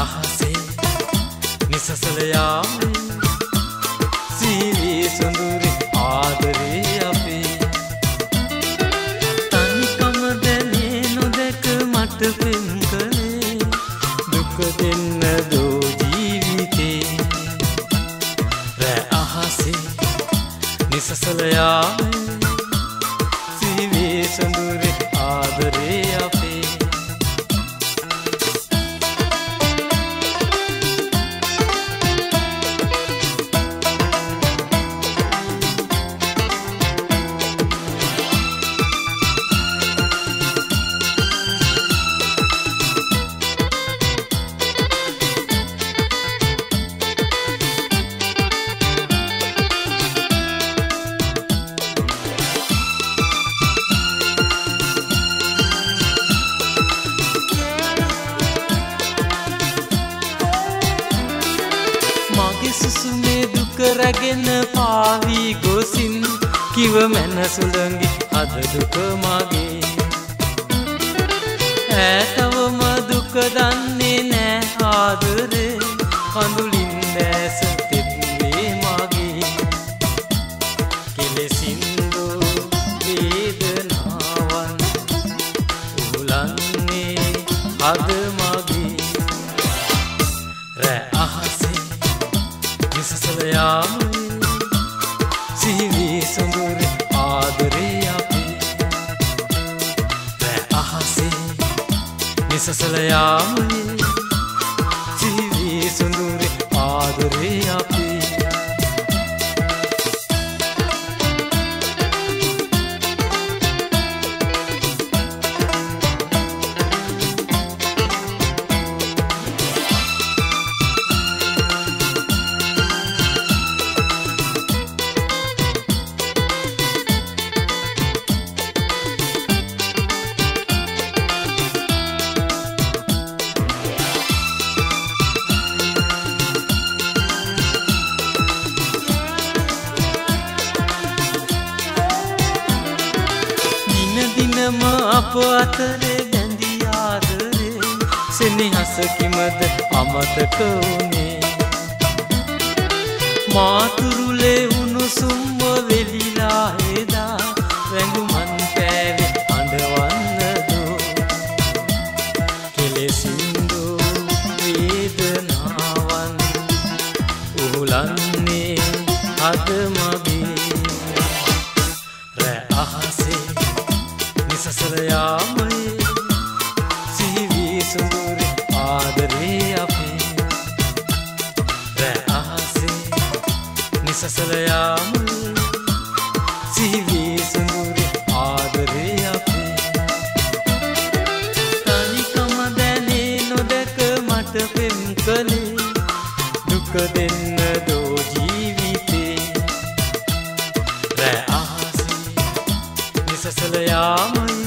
අහසේ නිසසල යාමේ සීවී සොඳුරි ආදරේ අපේ තනිකම දැනේ නොදැක මට පෙම් කළේ දුක දෙන්න දෝ ජීවිතේ රැ අහසේ නිසසල යාමේ සීවී සොඳුරි ආදරේ අපේ සුසුමේ දුක රැගෙන පාවී ගොසින් කිව මැන සුළඟි අද දුක මගේ ඈතවම දුක දන්නේ නෑ ආදරේ කඳුලින් දැස තෙත්වේ මගේ කෙලෙසින්දෝ වේදනාවන් උහුලන්නේ අද මගේ රැ අහසේ නිසසල යාමේ සිහිවී සොඳුරි ආදරේ අපේ රැ අහසේ නිසසල යාමේ සිහිවී සොඳුරි ආදරේ අපේ දිනම අප අතරේ බැඳී ආදරේ සෙනෙහස කිමද අමතක වුනේ මාතුරුලේ උණුසුම්ව වෙලිලා එදා වැඟුමන් පෑවේ අඬවන්නදෝ කෙලෙසින්දෝ වේදනාවන් උහුලන්නේ අද මගේ රැ අහසේ නිසසල යාමේ සිහිවී සොඳුරි ආදරේ අපේ රැ අහසේ නිසසල යාමේ සිහිවී සොඳුරි ආදරේ අපේ තනිකම දැනේ නොදැක මට පෙම් කළේ දුක දෙන්න දෝ ජීවිතේ රැ අහසේ නිසසල යාමේ